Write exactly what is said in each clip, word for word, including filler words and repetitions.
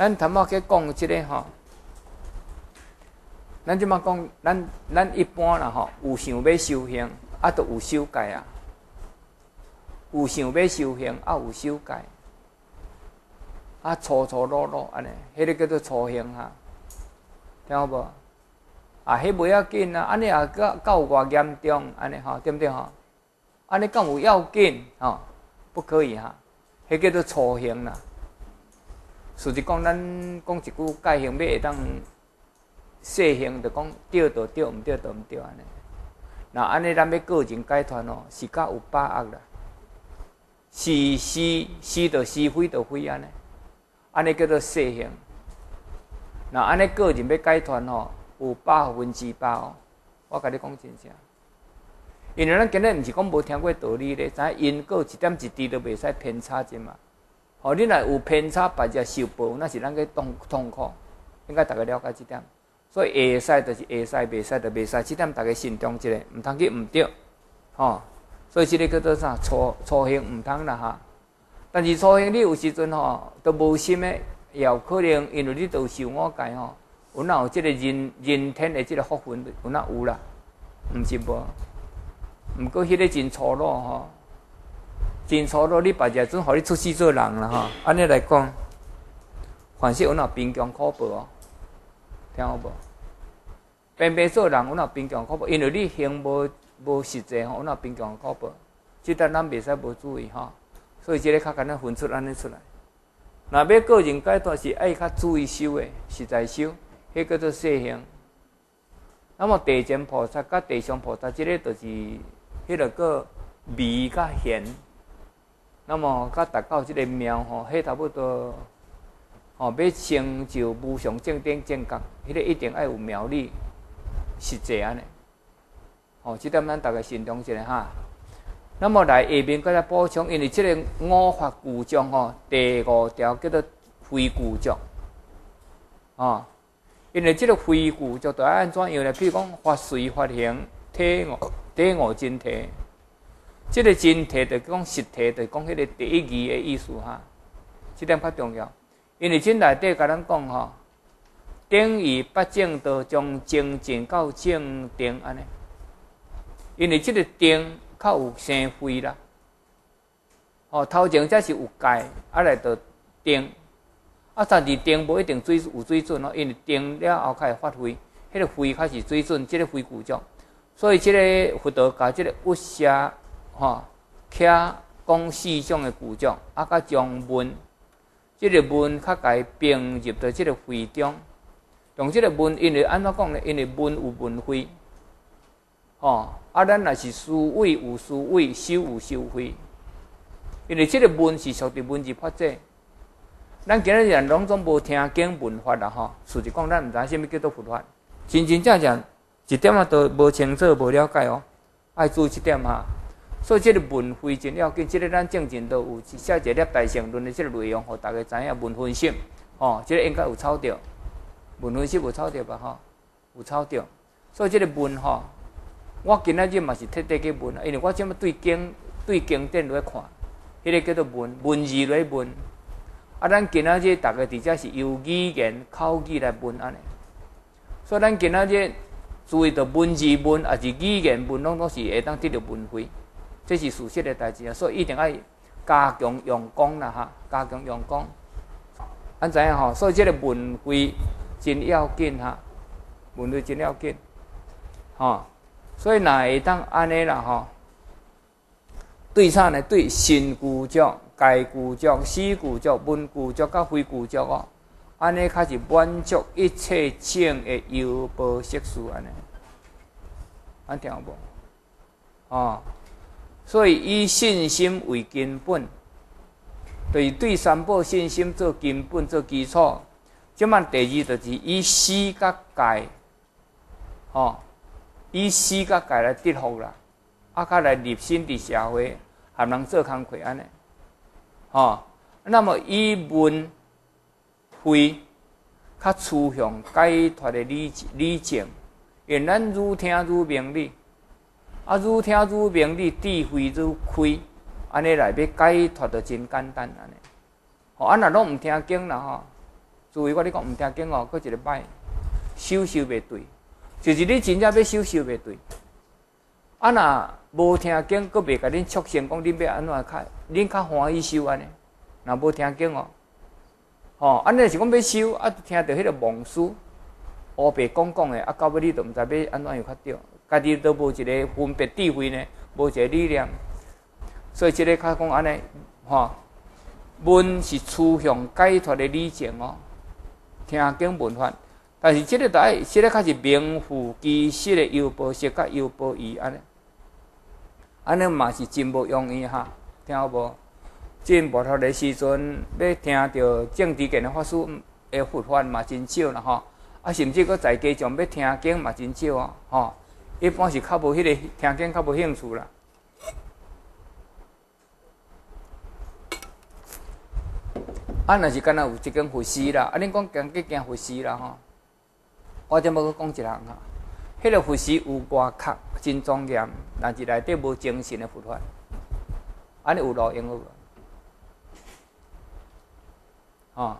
咱头仔去讲即个吼，咱即马讲，咱咱一般啦吼，有想要修行，啊，都有修戒啊。有想要修行，啊，有修戒，啊，粗粗鲁鲁安尼，迄个叫做粗行哈，听有无？啊，迄袂要紧啊，安尼也较较有偌严重，安尼吼，对不对吼？安尼敢有要紧吼？不可以哈，迄叫做粗行啦。实际讲，咱讲一句戒行，要会当细行，就讲对就对，毋对就毋对安尼。那安尼咱要个人解脱哦，是较有把握啦。是是是就是，非就非安尼，安尼叫做细行。那安尼个人要解脱吼，有百分之百哦。我甲你讲真正，因为咱今日毋是讲无听过道理咧，知影因果一点一滴都袂使偏差者嘛。吼，你若有偏差，别只受报，那是咱个痛痛苦。应该大家了解这点。所以会使就是会使，袂使就袂使，这点大家心中一个，毋通去毋对，吼。所以这个叫做啥？粗粗行唔通啦哈。但是粗行你有时阵吼，都无心的，也有可能因为你都受我戒吼，有哪有这个人人天的这个福分，有哪有啦？毋是无。毋过迄个真粗鲁吼，真粗鲁，你别只准互你出世做人啦吼。安尼来讲，凡是有哪贫穷苦报哦，听有无？偏偏做人有哪贫穷苦报，因为你行无。无实际吼，那贫穷苦报，即点咱袂使无注意吼，所以即个较简单分出安尼出来。若要个人解脱是爱较注意修的，实在修，迄叫做细行。那么地前菩萨甲地上菩萨，即个就是迄个个微甲显。那么甲达到即个妙吼，迄差不多吼要成就无上正等正觉，迄个一定爱有妙理，实际安尼。哦，这点咱大家心中一下哈。那么来下面再来补充，因为这个五法具足吼，第五条叫做非具足。哦，因为这个非具足就要安怎样呢？譬如讲法随法行，体五体五真体。这个真体就讲实体，就讲迄个第一义的意思哈。这点较重要，因为这内底甲咱讲吼，等于八正道将精进到正定安尼。因为这个定较有生慧啦，哦，头前才是有戒，啊来到定，啊但是定无一定水有水准哦，因为定了后开始发挥，迄个慧开始水准，这个慧具足，所以这个佛道教这个ဥ舍吼，徛讲四种的具足，啊甲将文，这个文较甲并入到这个慧中，用这个文，因为安怎讲呢？因为文有文慧。哦，啊，咱若是思维有思维，修有修慧，因为这个文是属于文字法则。咱今日人拢总无听经闻法啦吼，事实讲咱毋知啥物叫做佛法，真真正正一点仔都无清楚、无了解哦，爱注意这点哈。所以这个文非真要紧，这个咱正经都有写一粒大乘论的这个内容，互大家知影文分析。哦，这个应该有抄到，文分析有抄到吧？吼，有抄到。所以这个文吼。我今仔日嘛是特地去问啊，因为我即么对经对经典来看，迄、那个叫做文文字来问。啊，咱今仔日大家伫遮是由语言口语来问安尼，所以咱今仔日注意到文字文，也是语言文，拢都是会当得到文慧，这是事实的代志啊。所以一定要加强用功啦哈，加强用功。安怎样吼？所以这个文慧真要紧哈，文慧真要紧，吼。所以若会当安尼啦吼，对啥呢？对身具足、戒具足、思具足、文具足、甲非具足哦，安尼开始满足一切正的有报色事安尼，安听有无？哦，所以以信心为根本，就是对三宝信心做根本做基础。即满第二就是以思甲戒，吼。以思甲戒来得福啦，啊，甲来立身伫社会，含人做工课安尼，吼。那么以文慧较趋向解脱的理理境，因咱愈听愈明理，啊，愈听愈明理，智慧愈开，安尼来要解脱就真简单安尼。吼，啊，若拢毋听经啦吼， 注意我你讲毋听经哦，佫一个歹，修修袂对，就是你真正要修修袂对。啊，若无听经，佫袂甲恁促成讲恁要安怎较，恁较欢喜修安尼。若无听经哦，吼，安尼是讲要修，啊，听着迄个妄思，乌白讲讲的，啊，到尾你都毋知要安怎样较对，家己都无一个分别智慧呢，无一个理念，所以即个较讲安尼，吼，文是趋向解脱的理证哦，听经闻法，但是即个爱，即个较是名副其实的优波色甲优波义安尼，安尼嘛是真无容易哈，听有无？真无头的时阵，要听到正知见的法师的佛法嘛真少啦吼，啊甚至搁在家中要听经嘛真少啊吼，一般是较无迄个听经较无兴趣啦。啊，若是敢若有一间佛寺啦，啊恁讲行去行佛寺啦吼，我再要搁讲一项哈，迄个佛寺有外壳真庄严，但是内底无精神的佛法，安尼有路用无？哦，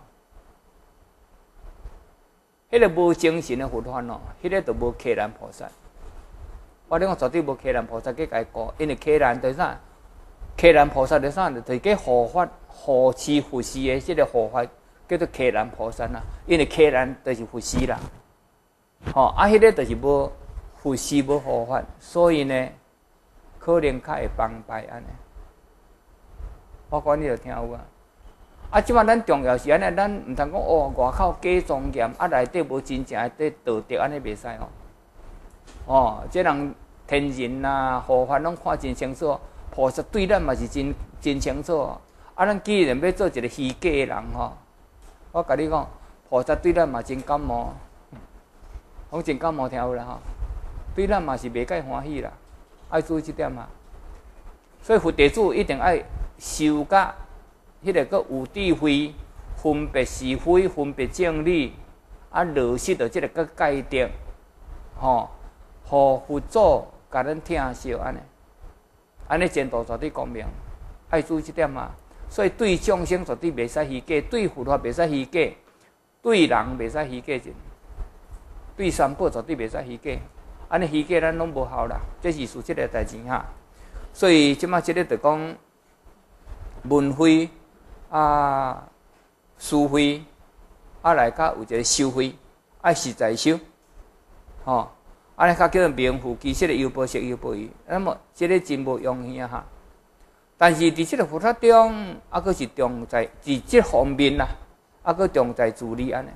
迄个无精神的佛法哦，迄个就无伽蓝菩萨。我咧讲绝对无伽蓝菩萨去解顾，因为伽蓝就是啥？伽蓝菩萨就是啥？就是去护法、护持佛寺的即个护法，叫做伽蓝菩萨啦。因为伽蓝就是佛寺啦，吼、哦、啊，迄个就是无佛寺无护法，所以呢，可能较会崩败安尼。我讲你著听有啊。啊，即摆咱重要是安尼，咱毋通讲哦，外口假庄严，啊内底无真正的道德，安尼袂使哦。哦，即人天人啊、护法拢看真清楚，菩萨对咱嘛是真真清楚。啊，咱既然要做一个虚假的人吼，我甲你讲，菩萨对咱嘛真感冒，讲真感冒听有啦吼，对咱嘛是袂介欢喜啦，爱注意即点啊。所以佛弟子一定爱修甲。迄个个有智慧，分别是非，分别正理，啊，落实到即个个界定，吼，互佛祖甲咱听惜安尼，安尼前途绝对光明，爱注意即点啊。所以对众生绝对袂使虚假，对佛法袂使虚假，对人袂使虚假者，对三宝绝对袂使虚假，安尼虚假咱拢无效啦，这是属实个代志哈。所以即马即个就讲文慧。啊，思慧，啊来甲有一个修慧，爱实在修，吼，安尼较叫做名副其实的优波色优波义。那么，即个真无容易啊哈。但是伫即个佛法中，啊，佫是重在伫即方面啦，啊，佫重在自理安尼。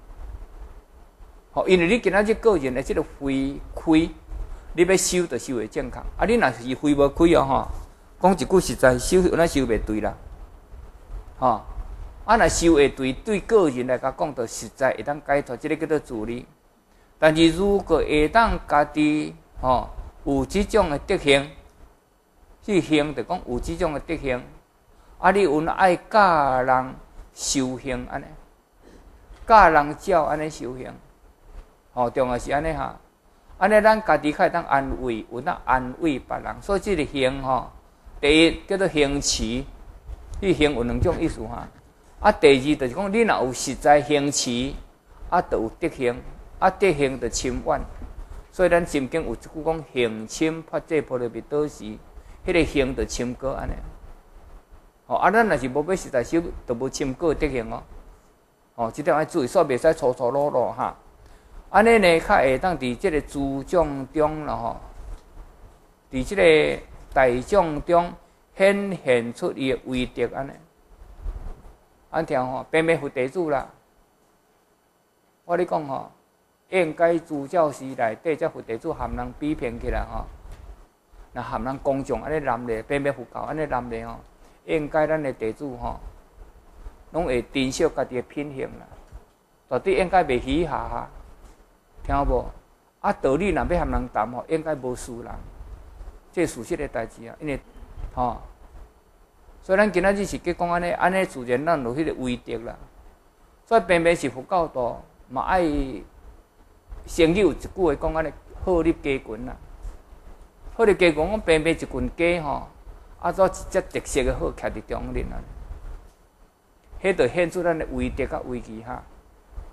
吼，因为你今仔日个人的即个慧开，你要修就修会正确。啊，你若是慧无开哦吼，讲一句实在，修有哪修袂对啦。吼，啊，若修会对，对个人来讲，就实在会当解脱，即个叫做自理。但是如果会当家己吼有即种的德行，即行就讲有即种的德行，啊，你有爱教人修行安尼，教人教安尼修行，吼，重要是安尼哈，安尼咱家己较会当安慰，有当安慰别人，所以即个行吼，第一叫做行持。你行有两种意思哈，啊，第二就是讲你若有实在行持，啊，就有德行，啊，德行就深远。所以咱心经有一句讲行深发这波罗蜜多时，迄个行就深果安尼。吼，啊，咱若是无要实在修，就无深果德行哦。吼，即点爱注意，所以袂使粗粗鲁鲁哈。安尼呢，较会当伫即个诸众中咯吼，伫即个大众中。显现出伊的威德安尼，安听吼，偏偏佛弟子啦。我咧讲吼，应该诸教师内底，这佛弟子含人比拼起来吼，那含人公众安尼南咧，偏偏佛教安尼南咧吼，应该咱的弟子吼，拢会珍惜家己的品行啦，绝对应该袂虚下下，听有无？啊，道理若要含人谈吼，应该无输人，这事实的代志啊，因为。吼，所以咱今仔日是去讲安尼，安尼自然咱有迄个威德啦。所以偏偏是佛教徒嘛爱，成语有一句话讲安尼，鹤立鸡群啦。鹤立鸡群讲偏偏一群鸡吼，啊做一只特色的鹤徛伫中间啊，迄就显出咱的威德甲威气哈。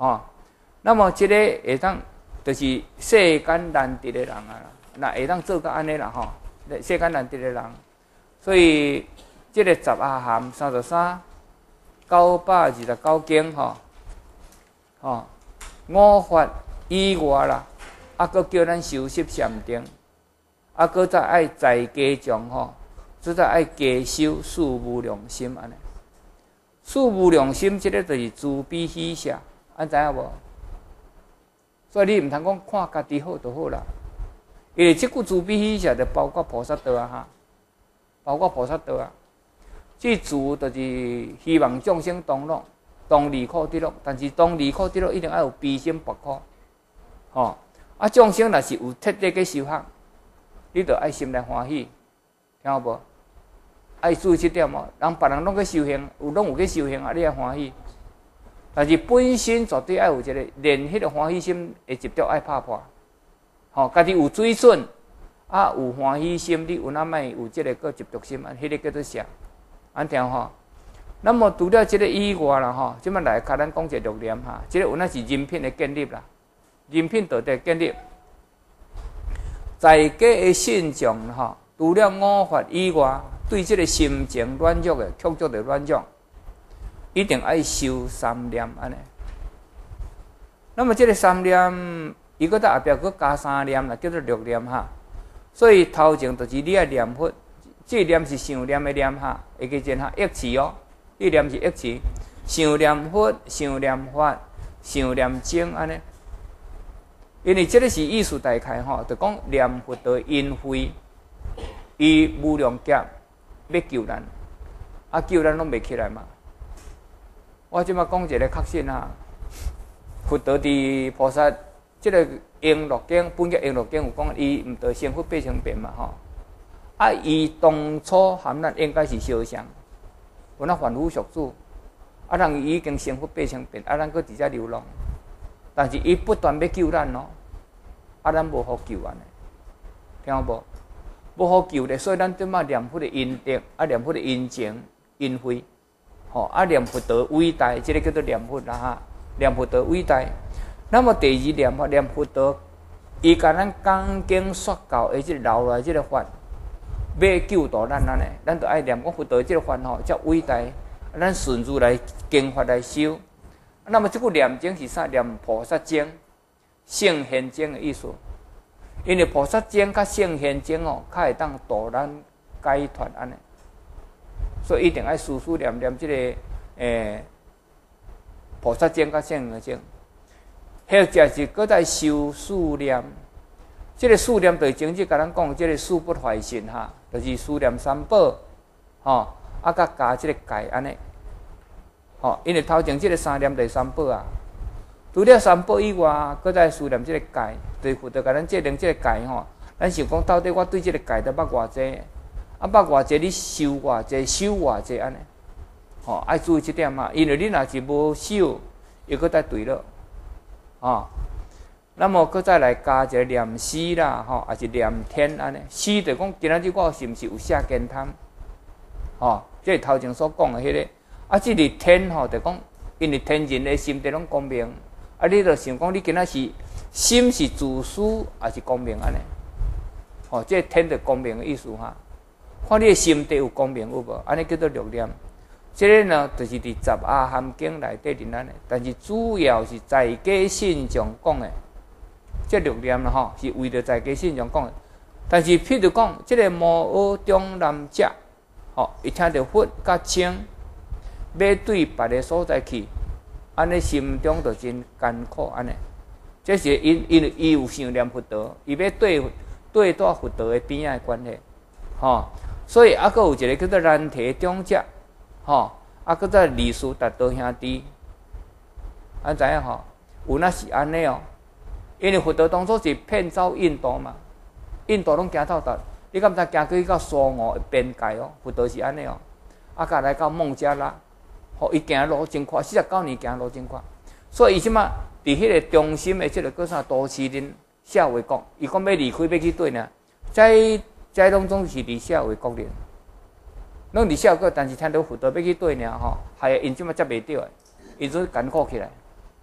哦。那么这个会当就是世间难得的人啊，那会当做到安尼啦吼，世间难得的人。所以这个十阿含三十三九百二十九经吼，吼五法以外啦，啊，搁叫咱修习禅定，啊，搁再爱在家中吼，再再爱加修四无量心安尼。四无量心，这个就是慈悲喜舍，安知影无？所以你毋通讲看家己好就好啦，因为即句慈悲喜舍就包括菩萨道啊哈，包括菩萨道啊。即慈就是希望众生同乐，同离苦得乐，但是同离苦得乐一定要有悲心拔苦，吼、哦。啊，众生若是有彻底嘅修学，你着爱心来欢喜，听有无？爱注意这点哦。人别人拢去修行，有拢有去修行啊，你爱欢喜。但是本身绝对爱有一个连迄个欢喜心会直接爱拍破，吼、哦，家己有水准，啊有欢喜心，你有哪卖有即个个执着心啊？迄、那个叫做啥？安听吼。那么除了即个以外啦吼，即摆来甲咱讲一个六念哈，即、这个有那是人品的建立啦，人品道德建立，在家的信众吼，除了五法以外，对即个心情软弱的、曲折的软弱，一定爱修三念安尼。那么即个三念，伊搁在后壁搁加三念啦，叫做六念哈。所以头前就是你爱念佛。这念是想念的念哈，会记真哈，忆词哦。这念是忆词，想念佛、想念法、想念经安尼。因为这个是意思大概吼，就讲念佛的因慧，伊无量劫要救咱，啊救咱拢袂起来嘛。我即马讲一个确信哈，佛陀伫菩萨这个璎珞经，本个璎珞经有讲，伊毋得成佛八千遍嘛吼。啊，伊当初含咱应该是相像，有那凡夫俗子，啊，人已经成佛八千遍，啊，咱搁伫遮流浪，但是伊不断要救咱咯，啊，咱无好救安尼，听有无？无好救咧，所以咱即马念佛的因德，啊，念佛的因情、因慧，吼，啊，念佛的伟大，即、这个叫做念佛啦哈，念佛的伟大。那么第二念法，念佛的，伊甲咱讲经说教的即个留来即个法。要救度咱安尼，咱就爱念讲佛陀即个法吼，遮伟大，咱顺序来经法来修。那么即句念经是啥？念菩萨经、圣贤经的意思。因为菩萨经甲圣贤经哦，较会当度咱解脱安尼。所以一定爱时时念念即、这个诶菩萨经甲圣贤经。或者是搁在修四念。这个四念对前日甲咱讲，这个四不坏信哈，就是四念三宝，吼，啊，甲加这个戒安尼，吼，因为头前这个三念就是三宝啊，除了三宝以外，搁再思念这个戒，对佛陀甲咱制定这个戒吼，咱想讲到底我对这个戒得捌偌济，啊，捌偌济你修偌济，修偌济安尼，吼，爱注意这点嘛，因为你若是无修，又搁再对了，啊。那么，搁再来加一个念诗啦，吼，还是念天安尼。诗就讲今仔日我是毋是有写经汤，吼，即是头前所讲的迄、那个。啊，即个天吼，就讲因为天人的心地拢光明，啊，你着想讲你今仔是心是自私还是光明安尼？吼，即、这个天就光明的意思哈。看你的心地有光明有无？安尼叫做六念。即、这个呢，就是伫十阿含经内底伫咱的，但是主要是在家信众讲的。这六念啦吼，是为着在家信众讲的。但是譬如讲，这个摩诃中南者，吼，伊听到佛甲经，要对别个所在去，安尼心中就真艰苦安尼。这是因因为伊有想念佛陀，伊要对对待佛陀的边仔的关系，吼。所以啊，佫有一个叫做难提中者，吼，啊，佫在李斯达多兄弟，安知影吼？有那是安尼哦。因为佛陀当初是骗走印度嘛，印度拢行透达，你敢知行去到苏俄的边界哦？佛陀是安尼哦，啊，甲来到孟加拉，吼，伊行路真快，四十九年行路真快，所以伊即马伫迄个中心的即个叫啥都市人社会国，伊讲要离开要去对呢，在在拢总是伫社会国里，拢伫社会国，但是听到佛陀要去对呢吼，还因即马接袂着的，因做艰苦起来。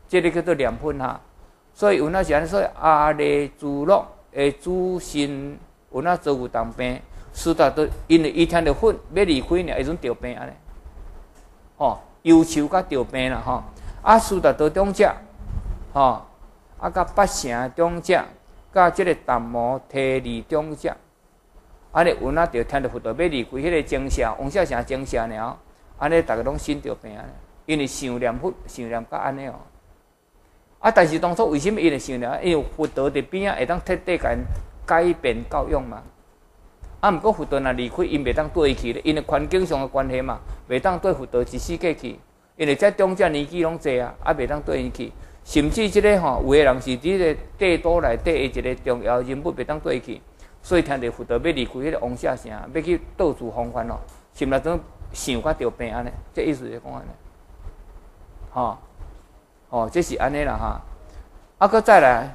这个叫做念粉哈。所以有那时安说阿赖主乐的主心有那做有当病，斯达都因为伊听到粉要离开呢，迄种得病安尼。吼，忧愁甲得病啦吼。啊，斯达都中者，吼，啊，甲八成中者，甲即个淡漠提离中者。安尼有哪着听到佛陀要离开迄个精舍，王舍城精舍了，安尼逐个拢心着病安尼，因为想念佛，想念甲安尼哦。啊，但是当初为什么因会想念？因为佛陀伫边仔会当彻底甲因改变教养嘛。啊，毋过佛陀若离开，因袂当对去咧，因为环境上的关系嘛，袂当对佛陀一世界去。因为这中者年纪拢济啊，啊袂当对因去。甚至即个吼，有诶人是伫个帝都内底诶一个重要人物，袂当对去。所以听到佛陀要离开迄个王舍城，要去到处弘法咯，心内总想甲着病安尼，这意思是讲安尼，吼，哦，这是安尼啦哈。啊，搁再来，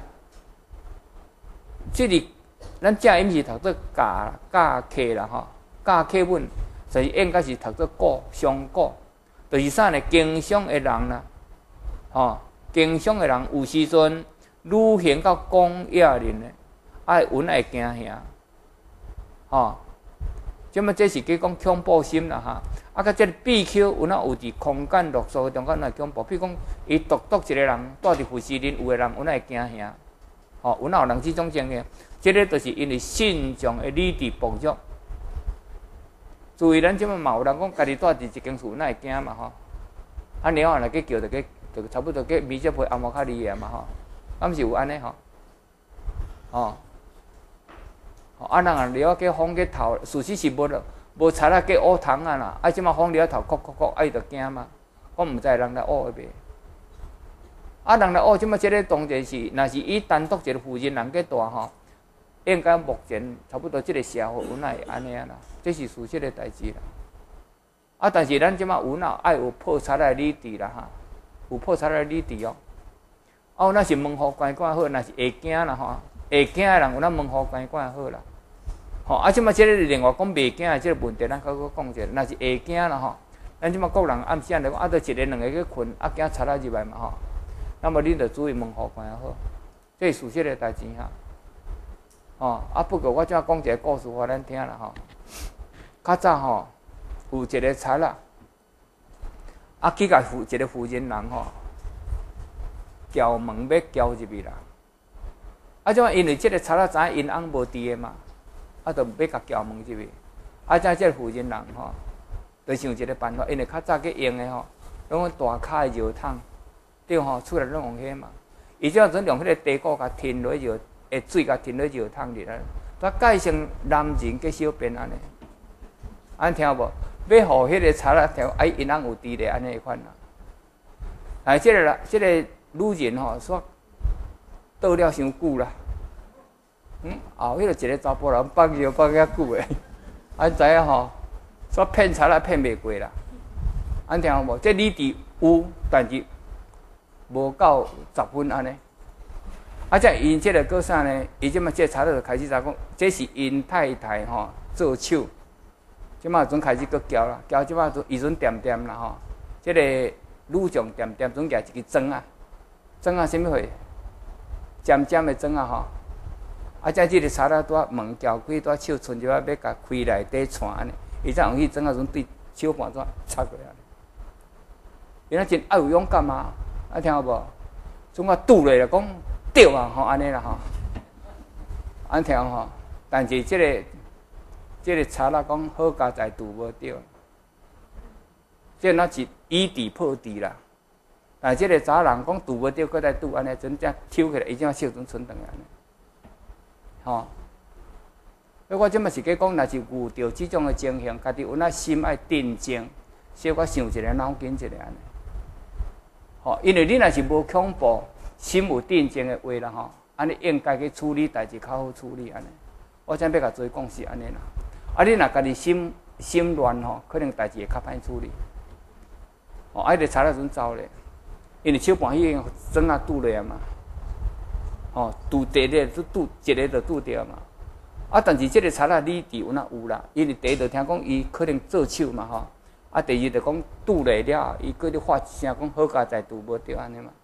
即个咱正音是读做教教课啦吼，教课文，就是应该是读做古上古，就是啥呢？经商的人啦，吼，经商的人有时阵愈行到公野人呢。爱稳爱惊吓，吼，即么这是叫讲恐怖心啦哈。啊，甲这个秘丘有哪有伫空间落数中间来恐怖？比如讲，伊独独一个人住伫富士林，有个人有哪会惊吓？吼，有哪有人即种情形？这个就是因为信众的理智薄弱。注意，咱即么嘛有人讲，家己住伫一间厝，哪会惊嘛吼？啊，猫啊，来去叫，就去，就差不多去米只配阿摩卡利个嘛吼，啊，毋是有安尼吼，吼。啊，人啊，了去风去头，事实是无无柴啦，去乌虫啊啦。啊，即马风了头，哭哭哭，啊，伊就惊嘛。我毋知人来乌的袂。啊，人来乌，即马即个当然是，若是伊单独一个负责人去带吼，应该目前差不多即个社会有哪会安尼啊啦？这是事实的代志啦。啊，但是咱即马有哪爱有破柴的理智啦哈，有破柴的理智哦。哦，那是门户关管好，那是会惊啦吼，会惊的人有哪门户关管好啦。吼，啊，即马即个另外讲袂惊的即个问题，咱搁搁讲者，若是会惊啦吼，咱即马国人暗时啊来讲，啊，着一个两个去困，啊，惊插啊入来嘛吼，那么恁着注意门户关好，这是事实的代志哈。吼，啊，不过我只讲一个故事互咱听啦吼。较早吼，有一个贼啦，啊，去甲负一个负责人吼，撬门要撬入去啦。啊，即马因为即个贼啦知影因翁无伫个嘛。啊，就要甲撬门入去。啊，即即个负责人吼，就想一个办法，因为较早去用的吼，拢大卡的药桶，对吼，出来拢用迄嘛。伊即阵用迄个地沟甲填落药，诶，水甲填落药桶里来，煞改成男人去小便安尼。安听无？要互迄个贼啦条，哎，因翁有伫咧安尼款啦。哎，即个啦，即个女人吼，煞倒了伤久啦。嗯，后迄个一个查甫人放尿放遐久诶，安知影吼？煞骗财啦骗袂过啦。安听无？这理智有，但是无够十分安尼。啊，即因即个个啥呢？伊即马即个查就开始查讲，这是因太太吼做手，即马阵开始搁交啦，交即马阵伊阵点点啦吼。即个女将点点阵举一支针啊，针啊，什么货？尖尖的针啊吼。啊！即即个賊仔拄门撬开，拄手伸入来要甲开内底串安尼，伊才用去整啊阵对手半怎插过来。原来真爱有勇敢啊！啊，听有无？总啊拄咧就讲对啊，吼安尼啦吼。安听吼，但是即个即个賊仔讲好家在拄无着，即那是以地破地啦。但即个查人讲拄无着，搁来拄安尼，真正抽起来，伊怎手阵伸转来安尼。吼，所以我即嘛是计讲，若是遇到即种诶情形，家己有那心爱定静，小可想一个脑筋一个安尼。吼，因为你若是无恐怖，心有定静诶话啦吼，安尼应该去处理代志较好处理安尼。我才要甲做讲是安尼啦。啊，你若家己心心乱吼，可能代志会较歹处理。哦，啊，着查了阵走咧，因为手盘已经针啊拄落啊嘛。吼，拄第个就拄一个就拄着嘛，啊，但是即个賊仔理智有哪有啦？因为第一就听讲伊可能做手嘛吼，啊，第二就讲拄来了，伊搁咧发一声讲好佳在拄无着安尼嘛，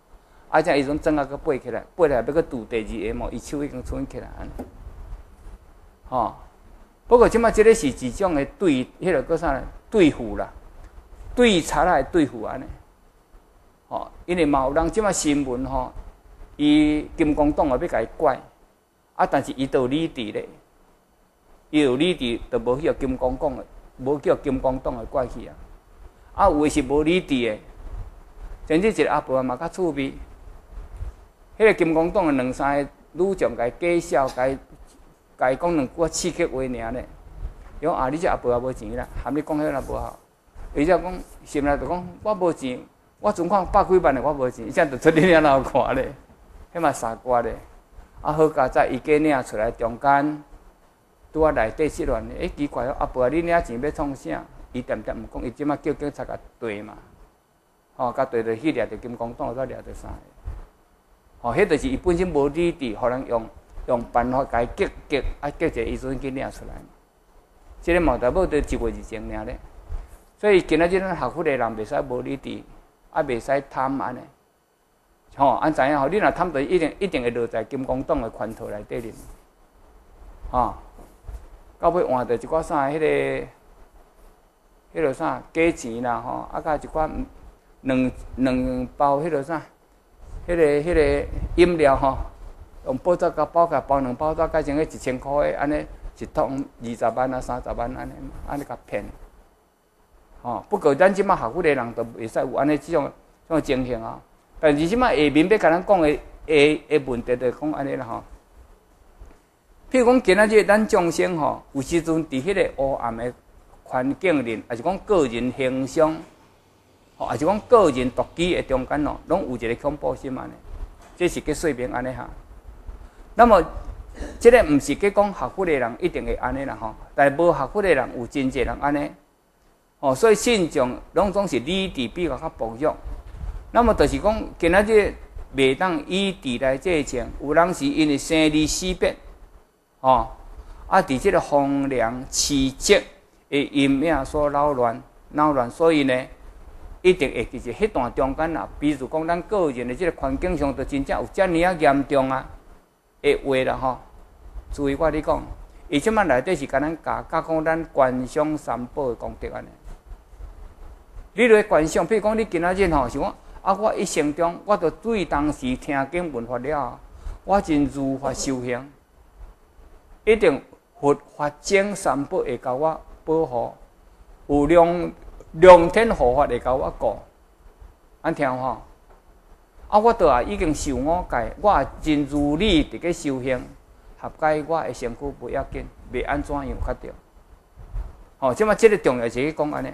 啊，才伊种整啊，佮爬起来，爬起来要佮拄第二下毛，伊手已经伸起来安尼。吼，不过即摆即个是一种的对，迄个叫啥呢？对付啦，对贼来对付安尼。吼，因为嘛有人即摆新闻吼，伊金光党也要甲伊拐，啊，但是伊都有理智咧，伊有理智，就无叫金光党的，无叫金光党的拐去啊。啊，有诶是无理智的，甚至一个阿婆嘛较趣味。迄个金光党的两三个女将，甲伊介绍，甲伊甲伊讲两句刺激话尔咧。伊讲啊，你这阿婆也无钱啦，含你讲迄个无好。伊则讲心内就讲，我无钱，我存款百几万的，我无钱，伊才就出你了哪看咧？迄嘛傻瓜咧。啊，好佳在伊家领出来中间，拄啊内底失乱诶，奇怪哦，阿婆你领钱要创啥？伊点点毋讲，伊即马叫警察甲对嘛，吼，甲对着去掠着金光党，甲掠着啥？吼，迄就是伊本身无理智，互人用用办法甲伊激激，啊激者伊阵去领出来。即个毛大母得一月二前领咧，所以今仔日咱学佛的人袂使无理智，啊袂使贪安尼。吼，安知影吼？你若贪着，一定一定会落在金光党的圈套内底哩。吼，到尾换着一寡啥？迄个。迄落啥假钱啦吼，啊，甲一寡两两包迄落啥，迄个迄个饮料吼，用报纸甲包甲包两包纸，改成迄一千箍的，安尼一桶二十万啊、三十万安尼，安尼甲骗。吼，不过咱即马学佛的人都袂使有安尼即种即种情形啊。但是即马下面要甲咱讲的下下问题，就讲安尼啦吼。譬如讲今仔日咱众生吼，有时阵伫迄个黑暗的。环境里，还是讲个人形象，吼，还是讲个人动机的中间哦，拢有一个恐怖心安尼，这是去说明安尼哈。那么，这个毋是去讲学佛的人一定会安尼啦吼，但是无学佛的人有真侪人安尼，哦，所以信众拢总是理智比较较薄弱。那么就是讲，今仔日袂当以智来制胜，有人是因为生离死别，哦，啊，伫这个荒凉凄寂。会阴影所扰乱，扰乱，所以呢，一定会其实迄段中间啊，比如讲咱个人的这个环境上，就真正有遮尔啊严重啊，的话啦吼。注意我咧讲，伊即摆内底是甲咱教教讲咱观想三宝的功德安尼。你来观想，譬如讲你今仔日吼，是讲啊，我一生中我着对当时听经闻法了，我真如法修行，一定佛法经三宝会甲我。保护有量量天护法会甲我顾，安听吼？啊，我倒也已经受五戒，我也真如理伫个修行，合解我的身躯不要紧，袂安怎样较着。吼，即马即个重要是去讲安尼，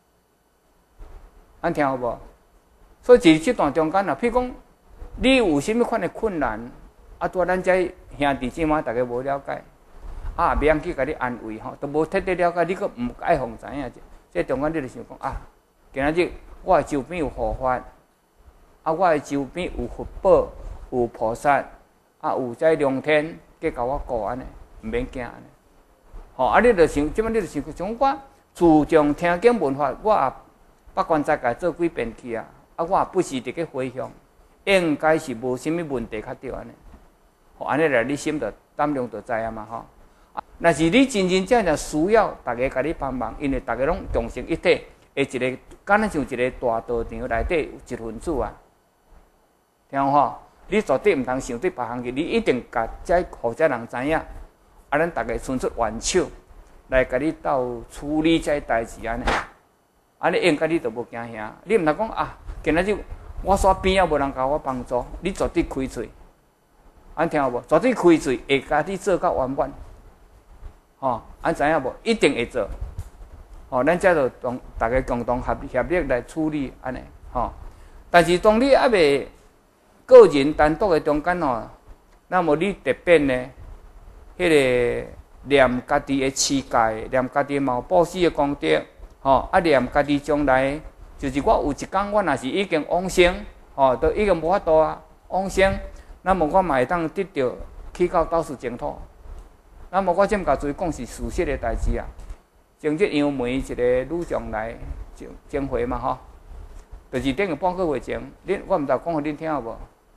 安听有无？所以伫即段中间啊，譬如讲你有甚物款的困难，啊，拄咱这兄弟姊妹大家无了解。啊，袂用去甲你安慰吼，都无彻底了解，你佫毋爱互知影。这中间你就想讲啊，今仔日我的周边有护法，啊，我的周边有佛宝，有菩萨，啊，有在龙天，计甲我顾安尼，毋免惊安尼。吼，啊，你着想，即摆你着想，像我自从听经闻法，我也八关斋戒做几遍去啊，啊，我也不时伫去回向，应该是无啥物问题较着安尼。吼，安尼来你心着胆量着知啊嘛吼。若是你真真正正需要大家甲你帮忙，因为大家拢众生一体，会一个敢若像一个大道场内底有一份子啊，听有吼？你绝对毋通想对别项去，你一定甲遮互遮人知影，啊，咱大家伸出援手来甲你斗处理遮代志安尼，安尼应该你就无惊吓，你毋通讲啊，今仔日我煞边仔无人甲我帮助，你绝对开喙，安听有无？绝对开喙会甲你做到圆满。吼，安知影无？一定会做。吼，咱遮着同大家共同合协力来处理安尼。吼，但是当你还袂个人单独的中间吼，那么你特别呢，迄个念家己的持戒，念家己毛布施的功德，吼，啊念家己将来，就是我有一天我若是已经往生，吼，都已经无法度啊往生，那么我嘛会当得到去到倒数净土。那么我即甲注意讲是事实的代志啊。前日杨梅一个女将来征征会嘛吼，就是等于半个月前，恁我毋知讲互恁听有无？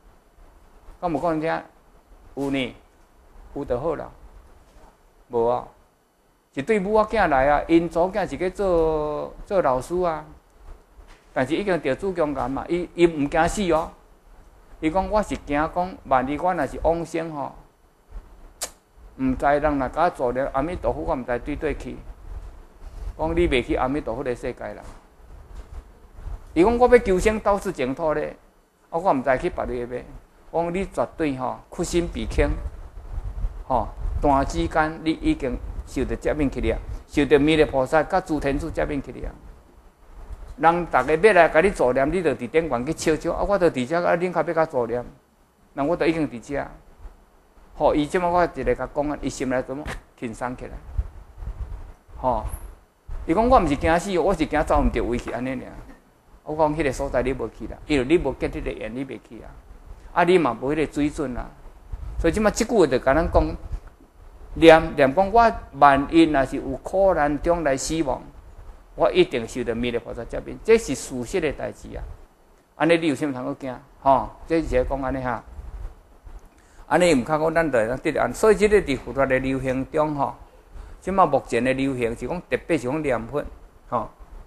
敢无讲听？有呢，有就好啦。无啊，一对母仔囝来啊，因祖囝是去做做老师啊，但是已经着子宫癌嘛，伊伊毋惊死哦。伊讲我是惊讲，万一我若是往生吼，毋知人若甲我做了阿弥陀佛，我毋知对对去。讲你袂去阿弥陀佛的世界啦。伊讲我要求生到处净土咧，啊我毋知去别个要。讲你绝对吼屈心避轻，吼短时间你已经受到接引去了，受到弥勒菩萨甲诸天主接引去了。人逐个要来甲你助念，你着伫顶悬去笑笑，啊我着伫遮啊恁较要甲助念，那我着已经伫遮。吼，伊即摆我一个甲讲啊，伊心内怎么轻松起来？吼，伊讲我毋是惊死，我是惊走毋着位去安尼尔。我讲迄个所在你无去啦，因为你无结迄个缘，你袂去啊。啊，你嘛无迄个水准啦。所以即摆即句话就甲咱讲，念念讲我万一若是有苦难中来死亡，我一定受到弥勒菩萨接引，这是事实的代志啊。安尼你有啥物通去惊？吼，这是讲安尼哈。安尼毋较讲咱着得安，所以即个伫佛法的流行中吼，即摆目前的流行是讲特别是讲念佛，吼。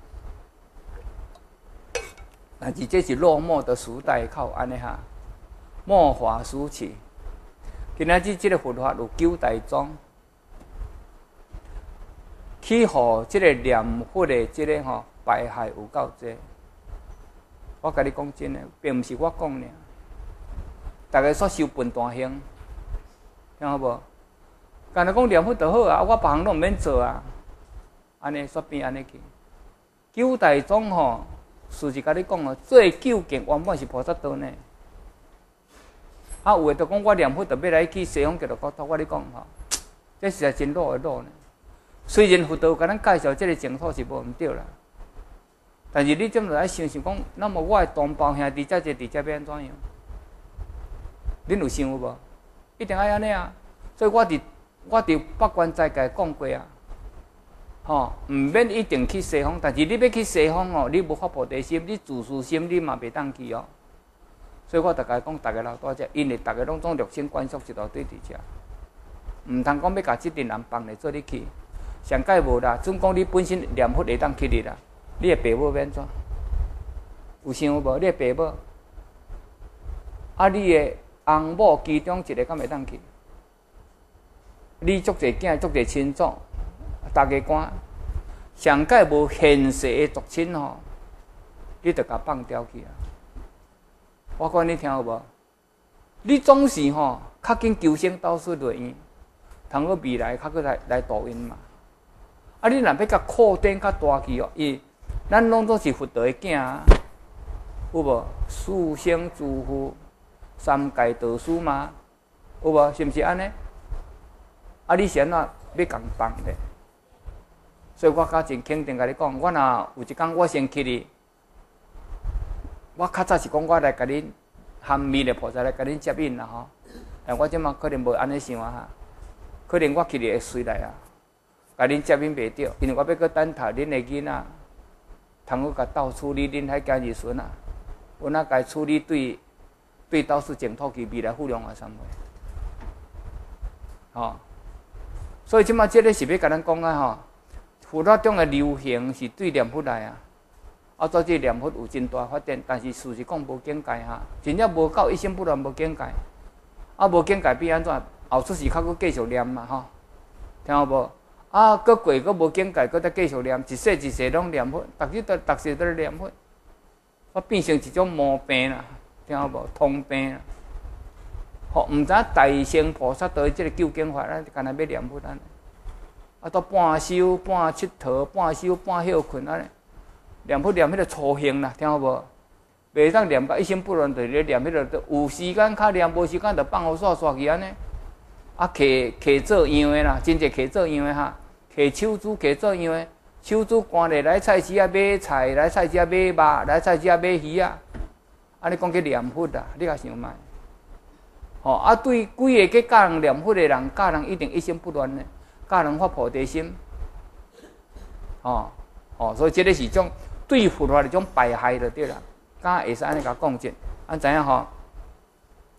但是这是落寞的时代，靠安尼哈，末法时期。今仔日即个佛法有九大宗，去互即个念佛的即个吼败害有够济。我甲你讲真诶，并毋是我讲尔。大家所修分大行，听好无？干那讲念佛就好啊，我别项拢毋免做啊。安尼煞变安尼去。九大宗吼，事实甲你讲哦，最究竟原本是菩萨道呢。啊，有诶，就讲我念佛就要来去西方极乐国土，我咧讲吼，这实在真路诶路呢。虽然佛道甲咱介绍这个净土是无毋对啦，但是你怎么来想想讲，那么我诶同胞兄弟遮济伫遮要安怎样？恁有想有无？一定爱安尼啊！所以我伫我伫北关斋界讲过啊，吼，毋免一定去西方，但是你要去西方哦，你无发菩提心，你自私心你嘛袂当去哦。所以我逐家讲，逐个留在遮，因为逐个拢总六亲眷属一大堆伫遮，毋通讲要甲即阵人放来做你去，上界无啦。准讲你本身念佛会当去哩啦，你诶爸母免怎？有想有无？你诶爸母，啊，你诶翁某其中一个敢会当去？你足侪囝，足侪亲属，逐个官，上界无现实诶族亲吼，你着甲放掉去啊！我讲你听有无？你总是吼较紧求生倒数落院，通个未来较个来来度因嘛。啊，你若要甲扩展较大去哦，伊咱拢总是佛道的囝啊，有无？四生诸父，三界导师嘛，有无？是毋是安尼？啊，你先啊要共放咧，所以我较真肯定甲你讲，我若有一天我先去哩。我较早是讲我来甲恁含弥勒菩萨来甲恁接引啦吼，但我即马可能无安尼想啊哈，可能我去哩会随来啊，甲恁接引袂着，因为我要搁等读恁的囡仔，通我甲斗处理恁迄家儿孙啊，我哪该处理对对斗士净土去未来富良啊三回，吼，所以即马即个是要甲咱讲啊吼，佛法中的流行是对念佛来啊。啊，做这念佛有真大发展，但是事实讲无境界哈，真正无够一心不乱无境界，啊无境界变安怎？后出世较搁继续念嘛吼，听有无？啊，搁过搁无境界，搁再继续念，一世一世拢念佛，逐日都逐世都咧念佛，我变成一种毛病啦，听有无？通病啦，吼，毋知大乘菩萨道即个究竟法，咱干那要念佛安尼，啊，都半修半佚佗，半修半休困安尼。念佛念迄个粗行啦，听有无？袂当念到一心不乱，就咧念迄个，有时间较念，无时间就放互煞煞去安尼。啊，摕摕做样的啦，真侪摕做样的哈，摕手珠摕做样的，手珠赶咧来菜市啊买菜，来菜市啊买肉，来菜市啊买鱼啊。啊，你讲去念佛啦，你甲想觅？吼、哦，啊对，规个去教人念佛的人，教人一定一心不乱的，教人发菩提心。哦，哦，所以这个是种。对佛法的种败害就对啦，敢会使安尼甲讲者，咱知影吼。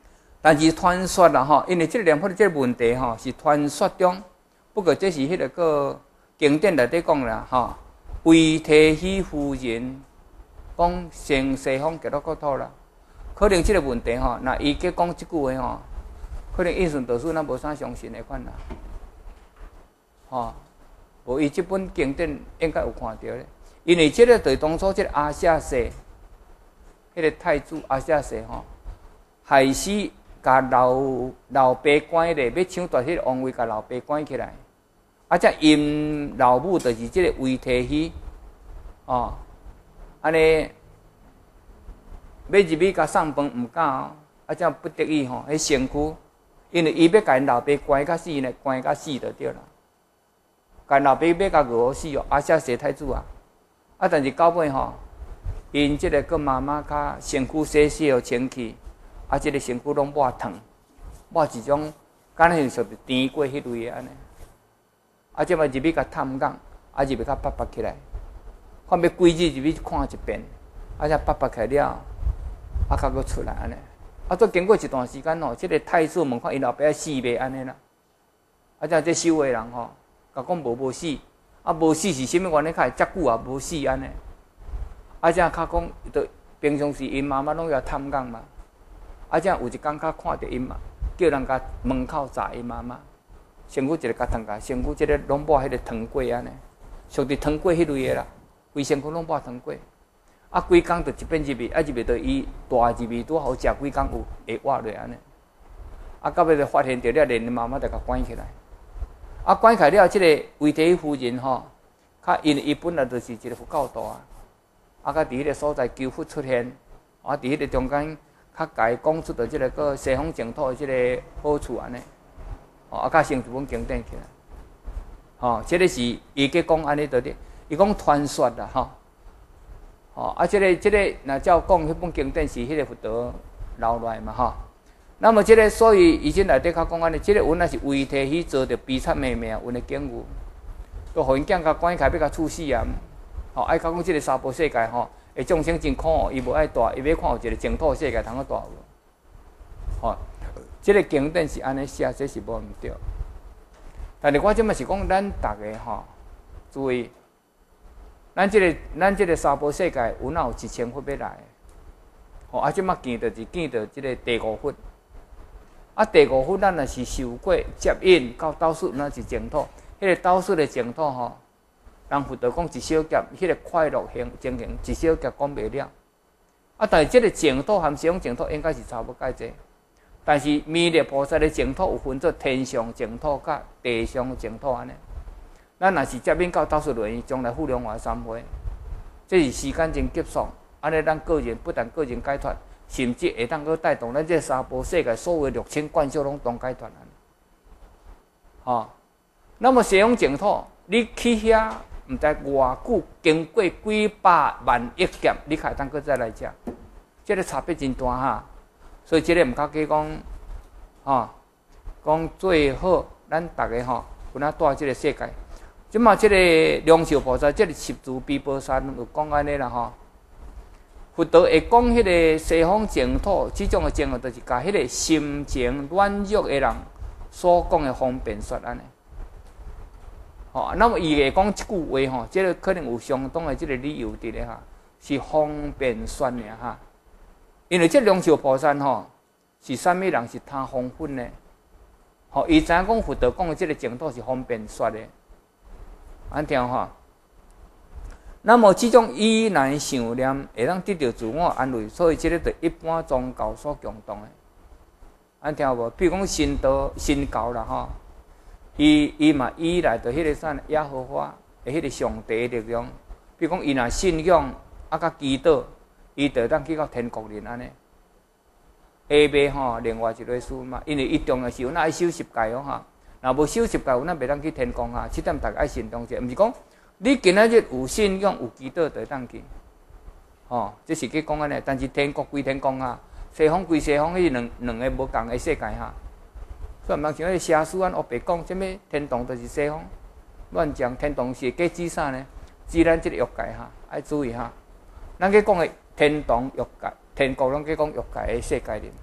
但是传说啦吼，因为这个念佛的这个问题吼，是传说中，不过这是迄个个经典内底讲啦吼，为提起夫人讲成西方极乐国土啦，可能这个问题吼，那伊去讲这句话吼，可能印顺导师咱无啥相信的款啦，吼，无伊这本经典应该有看到咧，因为这个对当初这个阿夏世，迄个太子阿夏世吼，害死甲老老爸关咧，要抢夺迄个王位，甲老爸关起来，啊，则因老母就是这个为提起，哦，安尼要入去甲送饭毋敢哦，啊，则不得已吼，迄身躯，因为伊要甲因老爸关甲死呢，关甲死就对啦。甲老爸要甲饿死哦，阿夏世太子啊，啊，但是到尾吼，因即个个妈妈较身躯细细哦清气，啊，即个身躯拢抹烫，抹一种敢若像是甜过迄类的安尼，啊，即摆入去甲探讲，啊，入去甲拔拔起来，看要几日入去看一遍，啊，才拔拔起来了，啊，甲佫出来安尼，啊，再经过一段时间吼，即个太子问看因老爸死袂安尼啦，啊，才这收的人吼。甲讲无无死，啊无死是啥物原因？较会遮久啊无死安尼，啊则较讲，就平常时因妈妈拢要探讲嘛，啊则有一工较看着因嘛，叫人甲门口砸因妈妈，身躯一个甲烫甲，身躯即个拢抹迄个糖果安尼，属伫糖果迄类的啦，规身躯拢抹糖果，啊规工就一遍入去，啊入去就伊大入去拄好食几工有会活落安尼，啊到尾就发现着了，连妈妈就甲关起来。啊，关起了，即个维提夫人吼，较因伊本来就是一个佛教徒啊，啊，甲伫迄个所在求佛出现，啊，伫迄个中间，较甲伊讲出着即个个西方净土的即个好处安尼，哦，啊，甲成一本经典起来，吼，即个是伊去讲安尼着咧，伊讲传说啦，吼，哦，啊，即个即个，若照讲迄本经典是迄个佛陀留落来嘛，吼。那么这个，所以以前内底较讲安尼，这个文也是为提去做着悲惨命命，阮的境遇，都互因囝甲关起来，要甲处死啊！吼，爱讲讲这个娑婆世界吼，会众生真苦哦，伊无爱住，伊要看有一个净土世界通个住无？吼，这个经典是安尼写，这是无毋对。但是我即嘛是讲咱逐个吼，注意，咱这个咱这个娑婆世界有哪有一千佛要来？吼，啊，即嘛见着是见着即个地五佛。啊，第五佛咱若是受过接引到倒数，那是净土。迄个倒数的净土吼，人佛陀讲一小劫，迄个快乐行情形一小劫讲袂了。啊，但是即个净土含西方净土应该是差不介济。但是弥勒菩萨的净土有分做天上净土甲地上净土安尼。咱若是接引到倒数轮椅，将来富量化三回，这是时间真急速。安尼，咱个人不但个人解脱。甚至会当去带动咱这娑婆世界所有六亲眷属拢同解脱安，吼。那么西方净土，你去遐毋知偌久，经过几百万亿劫，你才当去再来遮，这个差别真大哈。所以这个毋较计讲，吼，讲最好咱逐个吼，有哪住这个世界。即嘛，这个龙树菩萨，这个十住毗婆山有讲安尼啦吼。佛陀会讲迄个西方净土，即种的净土，就是甲迄个心情软弱的人所讲的方便说安尼。吼，那么伊会讲一句话吼，即个可能有相当的即个理由伫咧哈，是方便说尔哈。因为这龙树菩萨吼，是啥物人是贪方便呢？吼，伊知影讲佛陀讲的即个净土是方便说的，安听吼。那么，这种依难想念会当得到自我安慰，所以这个对一般宗教所共同的。安听无？比如讲神道、神教啦吼，伊伊嘛依赖着迄个啥耶和华的迄个上帝的力量。比如讲，伊若信仰啊，甲祈祷，伊就当去到天国里安尼。下暝吼，另外一类事嘛，因为伊重要是有那爱守十戒哦哈，若无守十戒，有咱袂当去天国哈。这点大家爱慎重者，毋是讲。你今仔日有信仰有祈祷，就会当去，吼、哦，这是去讲安尼。但是天国归天国啊，西方归西方，迄两两个无共的世界哈。所以毋通像迄邪书安黑白讲，什物天堂就是西方，乱讲天堂是假指啥呢？指咱即个欲界哈，爱注意哈。咱去讲的天堂欲界，天国拢去讲欲界的世界里，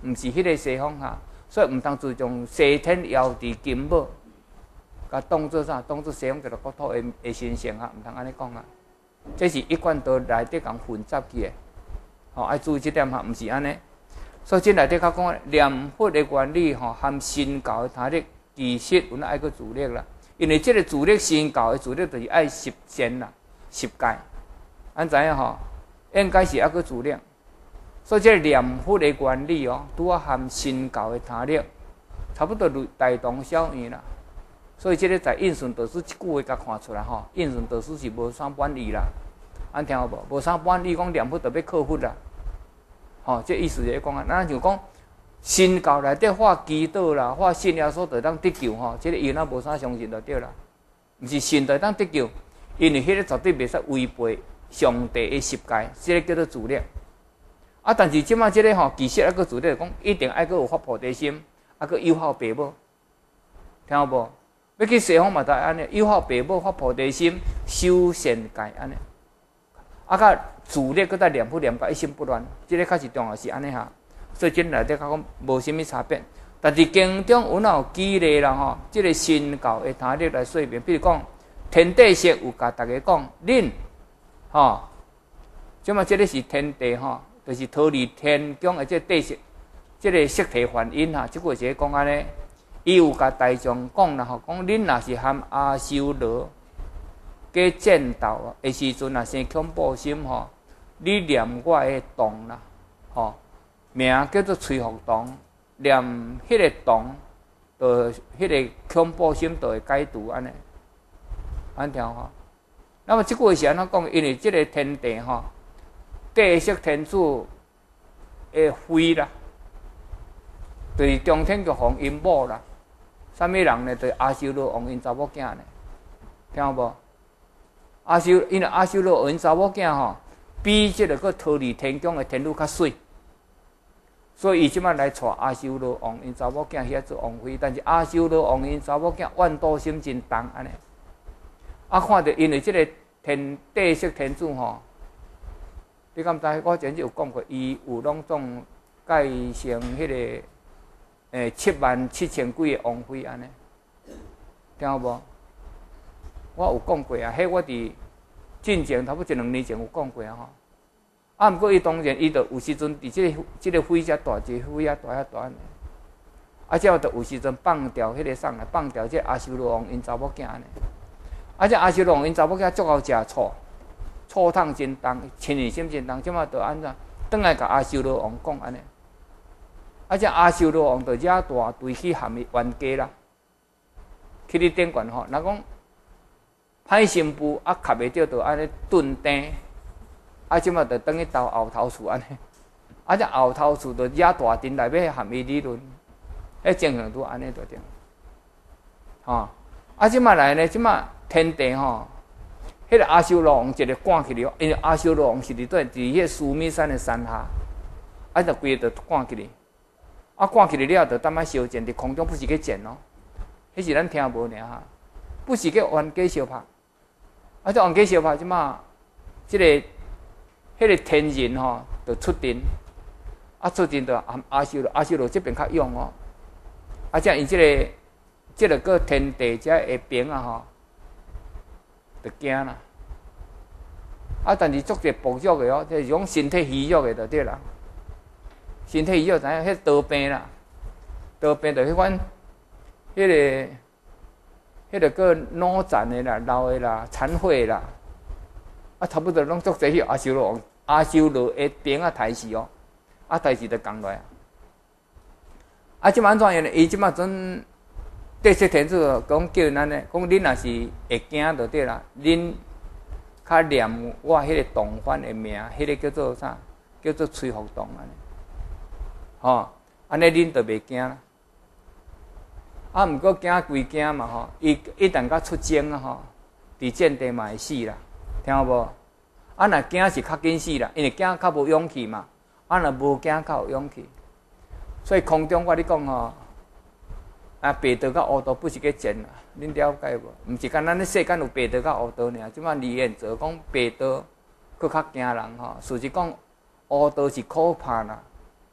毋是迄个西方哈，所以毋通自从西天遥伫金宝，甲当做啥？当做西方叫做国土的的神圣啊，毋通安尼讲啊。这是一贯道内底共混杂去的，吼、哦，爱注意这点哈，毋是安尼。所以这内底较讲念佛的原理吼，含神教的他力，其实有哪爱个自力啦？因为这个自力神教的自力就是爱十善啦、十戒，咱知影吼，应该是爱个自力。所以这个念佛的原理哦，拄啊含神教的他力，差不多如大同小异啦。所以这个在应顺导师即句话甲看出来吼，应顺导师是无啥本意啦，安听有无？无啥本意讲念佛就要靠佛啦，吼、哦，这意思就是讲啊，咱就讲神教内底画祈祷啦，画信耶稣就当得救吼，这个伊那无啥相信就对啦，毋是信就当得救，因为迄个绝对袂使违背上帝的十戒，这个叫做自力。啊，但是即马即个吼，其实还个自力讲一定爱个有发菩提心，啊个友好父母，听有无？要去西方嘛，就安尼，友好父母发菩提心，修善戒安尼。啊，甲自力搁再念佛念甲一心不乱，即、這个较是重要是安尼哈。所以即内底较讲无啥物差别，但是经中有哪有举例啦吼？即、這个神教的他力来说明，比如讲天地释有甲大家讲，恁吼，即嘛即个是天地吼，就是脱离天宫的即个地释，即、這个色体反应哈，即句是讲安尼。伊有甲大众讲啦吼，讲恁若是含阿修罗加见道的时阵，若生恐怖心吼，你念我的洞啦，吼，名叫做吹福洞，念迄个洞，就迄个恐怖心就会解除安尼，安条吼。那么即句是安怎讲？因为即个天地吼，地色天主的灰啦，就是中天叫红阴母啦。啥物人呢？就是阿修罗王因查某囝呢，听有无？阿修，因为阿修罗王因查某囝吼，比即个个脱离天宫的天女较水，所以伊即摆来带阿修罗王因查某囝遐做王妃。但是阿修罗王因查某囝怨妒心真重安尼。啊，看着因为即个天地色天主吼，你敢知？我前日有讲过，伊有拢总改成迄个。诶，七万七千几个王妃安尼，听有无？我有讲过啊，迄我伫进前差不多一两年前有讲过啊吼。啊，毋过伊当然伊着有时阵伫即个即个妃遮大一妃啊大遐大安尼，啊，只着有时阵放掉迄个送来，放掉即阿修罗王因查某囝安尼。啊，即阿修罗王因查某囝足好食醋，醋汤真重，亲人心真重，即马着安怎？转来甲阿修罗王讲安尼。啊！这阿修罗王就惹大堆去含伊冤家啦，去你顶悬吼。若讲歹心妇啊，卡袂着，就安尼顿钉，啊，即马就等去投后头厝安尼。啊，这后头厝就惹大阵来要含伊理论，迄情形拄安尼就对。吼，啊，即马来呢，即马天地吼，迄个阿修罗王一个赶起哩，因为阿修罗王是伫对伫迄苏米山的山下，啊，就规个就赶起哩。啊，赶起来了，就等下烧钱，伫空中不是去捡哦，迄是咱听无尔哈，不是去冤家相拍。啊，这冤家相拍即马，即、這个、迄个天人吼，就出阵，啊出阵就含阿修罗，阿修罗这边较勇哦，啊，这因即、這个、即、這个个天地遮下边啊吼，就惊啦。啊，但是足者薄弱的哦，就是讲身体虚弱的就对啦。身体虚弱知影，迄刀病啦，刀病就迄款，迄、那个、迄、那个个脑残的啦、老的啦、残废啦，啊，差不多拢足侪迄阿修罗王、阿修罗的病啊，抬死哦，啊，抬死就降落来。啊，即满怎样呢？伊即满阵地色天主讲叫咱呢，讲恁若是会惊就对啦，恁较念我迄个洞番的名，迄、那个叫做啥？叫做吹福洞安尼。吼，安尼恁就袂惊啦。啊，毋过惊归惊嘛吼，伊一旦甲出征啊吼，伫战地嘛会死啦，听有无？啊，若惊是较紧死啦，因为惊较无勇气嘛。啊，若无惊较有勇气。所以空中我咧讲吼，啊，白道甲乌道不是去战啦，恁了解无？毋是干咱咧世间有白道甲乌道尔，即摆李彦哲讲白道佫较惊人吼，事实讲乌道是可怕啦。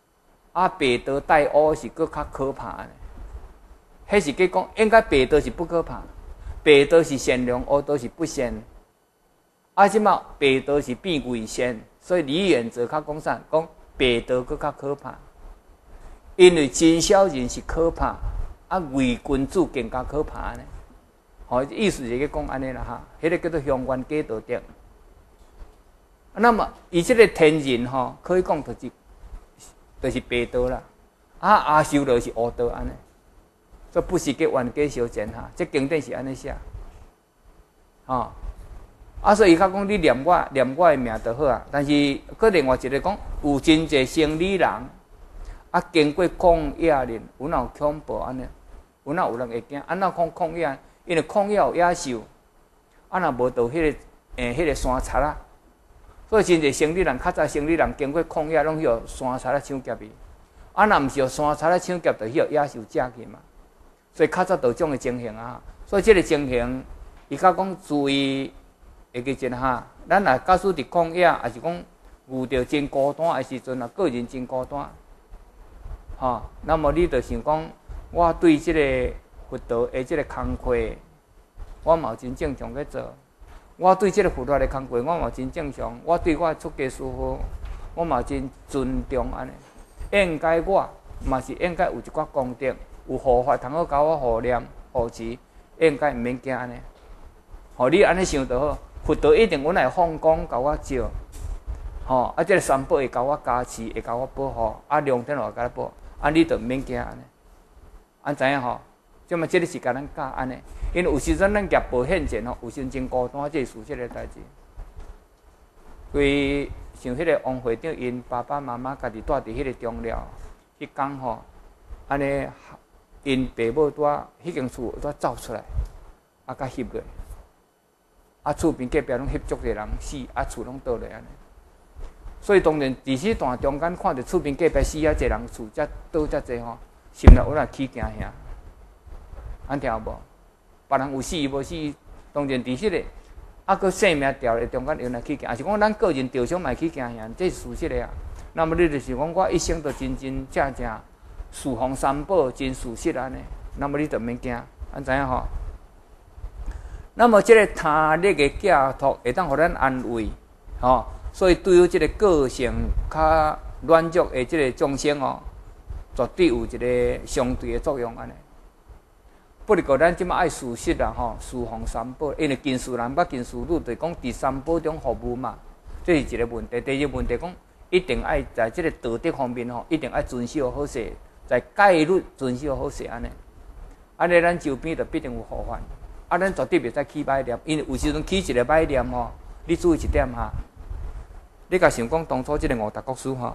啊，白道带乌是搁较可怕呢。迄是计讲，应该白道是不可怕，白道是善良，乌道是不善。啊，即嘛白道是变为善，所以李远哲较讲啥？讲白道搁较可怕，因为真小人是可怕，啊，伪君子更加可怕呢。吼，意思是去讲安尼啦哈，迄、那个叫做乡愿假道德。那么，伊即个天人吼，可以讲就是，就是白道啦。啊，阿修罗是乌道安尼，所以不是叫冤家相见哈。这经典是安尼写，吼。啊，所以伊较讲你念我念我的名就好啊。但是，佮另外一个讲，有真济生理人，啊，经过旷野人，有哪有恐怖安尼？有哪有人会惊？安那讲旷野？因为旷野有野兽，啊，若无到迄、那个诶，迄、那个山贼啊。所以真侪生理人，较早生理人经过旷野，拢去互山贼咧抢劫伊。啊，若毋是互山贼咧抢劫，就去互野兽食去嘛。所以较早就种诶情形啊。所以即个情形，伊较讲注意会记真哈。咱若假使伫旷野，还是讲遇着真孤单诶时阵啊，个人真孤单，吼，那么你着想讲，我对即个佛道诶即个工课，我嘛有真正常去做。我对即个佛法的工课，我嘛真正常。我对我出家师父，我嘛真尊重安尼。应该我嘛是应该有一寡功德，有护法通好教我护念护持，应该毋免惊安尼。吼，你安尼想就好，佛道一定阮来放光甲我照，吼，啊，即个三宝会甲我加持，会甲我保护，啊，龙天会甲我保，啊，你着毋免惊安尼。安知影吼？即嘛，即个是甲咱教安尼。因为有时阵咱业报现前吼，有时真孤单，这是事实个代志。所以像迄个王会长，因爸爸妈妈家己住伫迄个中寮，迄工吼，安尼因爸母住迄间厝拄走出来，啊，甲翕落，啊，厝边隔壁拢翕足个人死，啊，厝拢倒落安尼。所以当然，伫此段中间看着厝边隔壁死啊，一个人厝才倒遮济吼，心内有若起惊吓，安听有无？别人有死伊无死，当然伫即个啊，佮性命掉咧中间有来起惊，也是讲咱个人着想嘛起惊吓，这是事实个啊。那么你就是讲我一生都真真正正侍奉三宝，真事实安尼。那么你就免惊，安知影吼？那么即个他力个寄托会当互咱安慰，吼。所以对于即个个性较软弱的即个众生哦，绝对有一个相对的作用安尼。不过咱即马爱事实啦吼，侍奉三宝，因为近事人捌近事女，就是讲伫三宝中服务嘛，这是一个问题。第二个问题讲，一定爱在即个道德方面吼，一定爱遵守好势，在戒律遵守好势安尼。安尼咱周边就必定有护法，啊，咱绝对袂使起歹念，因为有时阵起一个歹念吼，你注意一点哈。你甲想讲当初即个五达国师吼，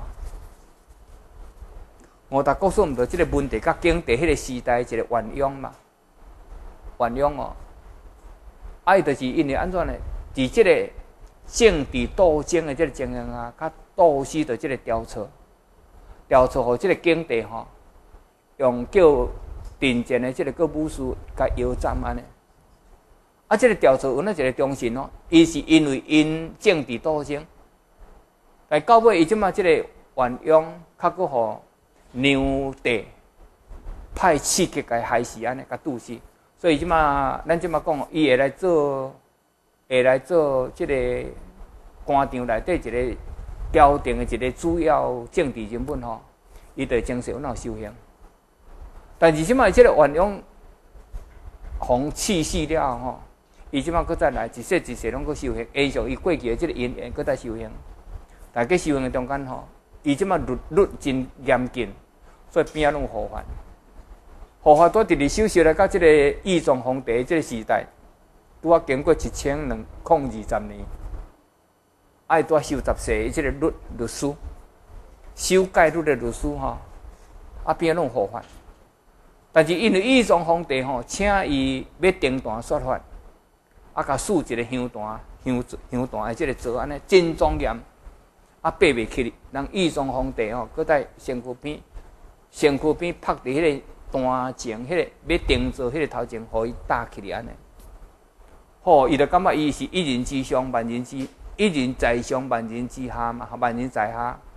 五达国师毋着即个问题甲景帝迄个时代一个鸳鸯嘛。鸳鸯哦，啊，伊就是因为安怎呢？伫即个政治斗争的即个情形啊，甲斗士的即个调查，调查互即个景帝吼，用叫定前的即个个武士甲腰斩安尼。啊，即个调查有哪一个中心哦？伊是因为因政治斗争，但到尾伊即马即个鸳鸯较搁互牛帝派刺激甲害死安尼，甲毒死。所以即马，咱即马讲，伊会来做，会来做即个官场内底一个标定的一个主要政治人物吼，伊就经常有那修行。但是即马即个鸳鸯互刺死了吼，伊即马搁再来一世一世拢搁修行，延续伊过去的即个因缘，搁再修行。但伫修行的中间吼，伊即马律律真严谨，所以边仔拢有护法。护法拄伫日修修来到即个义宗皇帝即个时代，拄啊经过一千两空二十年，爱拄啊修十世即个律律师，修戒律的律师吼，啊边拢有护法。但是因为义宗皇帝吼，请伊要登坛说法，啊甲竖一个香坛、香香坛的即个座安尼真庄严，啊爬袂起哩。人义宗皇帝吼，搁在身躯边，身躯边拍伫迄个。单前迄个要定做迄个头前，互伊搭起嚟安尼，好，伊就感觉伊是一人之上，万人之一人在上，万人之下嘛，万人在下。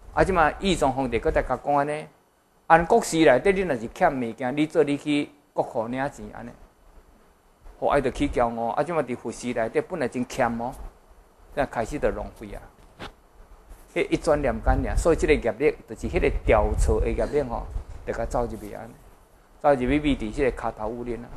啊，即马义宗皇帝搁再甲讲安尼，安国时内底你若是欠物件，你做你去国库领钱安尼，好爱着去骄傲，啊，即马伫佛时内底本来真欠哦，才开始着浪费啊。迄一转念间尔，所以即个业力就是迄个调错的业力吼，就甲走入去安尼，走入去秘伫迄个骹头乌链啊。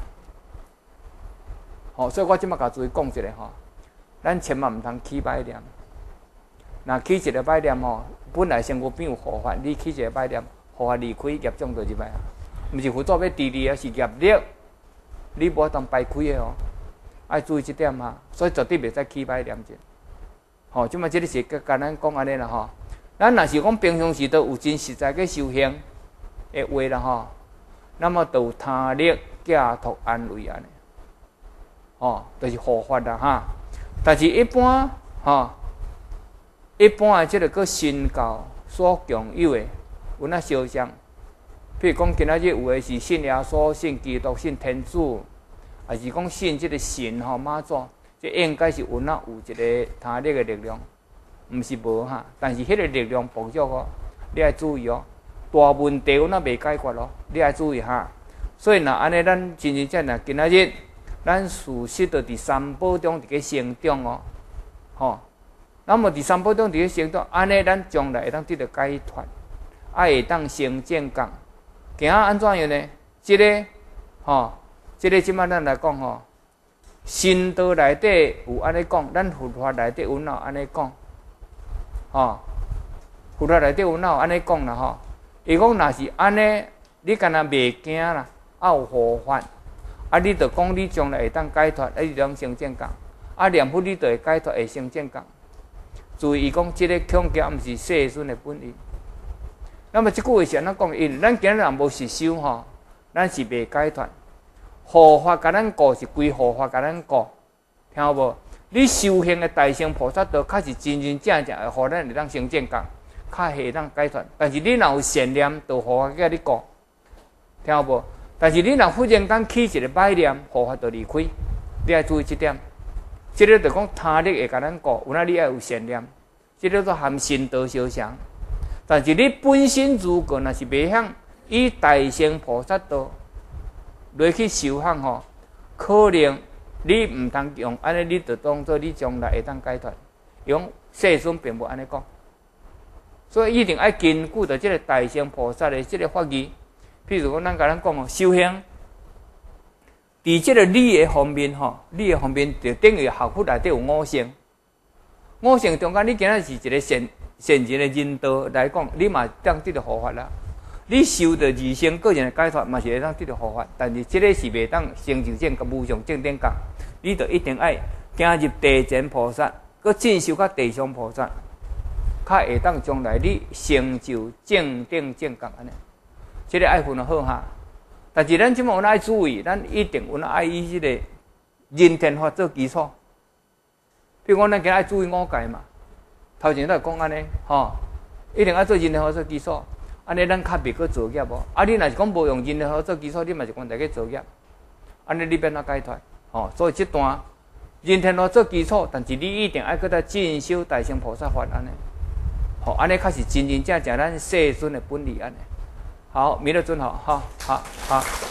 吼、哦，所以我即马甲诸位讲一下吼，咱千万毋通起歹念。若起一个歹念吼，本来身躯边有护法，你起一个歹念，护法离开，业障就入来啊。毋是辅助要治理啊，是业力，你无当排开的哦。爱注意即点哈，所以绝对袂使起歹念者。吼、哦，即马即个是甲甲咱讲安尼啦吼。咱若是讲平常时都有真实在去修行的话啦吼，那么就有他力寄托安慰安尼。哦，就是护法啦哈。但是一般吼、哦，一般的即个个神教所共有的，有那相像。譬如讲，今仔日有诶是信耶稣、信基督、信天主，还是讲信即个神吼妈祖，这应该是有那有一个他力的力量，毋是无哈。但是迄个力量薄弱哦，你爱注意哦。大问题有那未解决咯，你爱注意哈。所以若安尼，咱真真正正今仔日。咱事实着伫三宝中伫个成长哦，吼。那么伫三宝中伫个成长，安尼咱将来会当得到解脱，啊会当成正觉。行安怎样呢？即、這个吼，即、這个即摆咱来讲吼，神道内底有安尼讲，咱佛法内底有哪安尼讲，吼，佛法内底有哪安尼讲啦吼。伊讲若是安尼，你干那袂惊啦，啊有护法。啊！你着讲你将来会当解脱，啊！你当成正觉，啊！念佛你着会解脱，会成正觉。注意，伊讲即个恐惊毋是世尊的本意。那么即句话是安怎讲？因咱今日若无实修吼，咱是袂解脱。护法甲咱顾是归护法甲咱顾，听有无？你修行的大乘菩萨道，确实真真正正会互咱会当成正觉，较会当解脱。但是你若有善念，就护法甲你顾，听有无？但是你若忽然间起一个歹念，护法就离开，你爱注意这点。这个就讲他力会甲咱顾，有哪你爱有善念，这个都含神道相像。但是你本身如果若是袂晓以大乘菩萨道来去修行吼，可能你毋通用安尼，你就当做你将来会当解脱。用世尊并无安尼讲，所以一定爱根据着这个大乘菩萨的这个法义。譬如讲，咱甲咱讲哦，修行，伫即个理的方面吼，理的方面就等于学佛内底有五乘。五乘中间，你今仔是一个善善人的人道来讲，你嘛当得到护法啦。你修着二乘个人的解脱，嘛是会当得到护法。但是即个是袂当成就正甲无上正等觉，你着一定爱行入地前菩萨，佮进修到地上菩萨，较会当将来你成就正等正觉安尼。这个爱分就好哈，但是咱即满有爱注意，咱一定有爱以即个人天法做基础。比如讲，咱今爱注意五戒嘛，头前都讲安尼，吼，一定爱做人天法做基础，安尼咱较袂去造业无。啊，你若是讲无用人天法做基础，你嘛是讲在去造业，安尼你变哪解脱？吼，所以这段人天法做基础，但是你一定爱搁再进修大乘菩萨法安尼，吼，安尼较是真真正正咱世尊的本理安尼。好，弥勒尊好，好好好。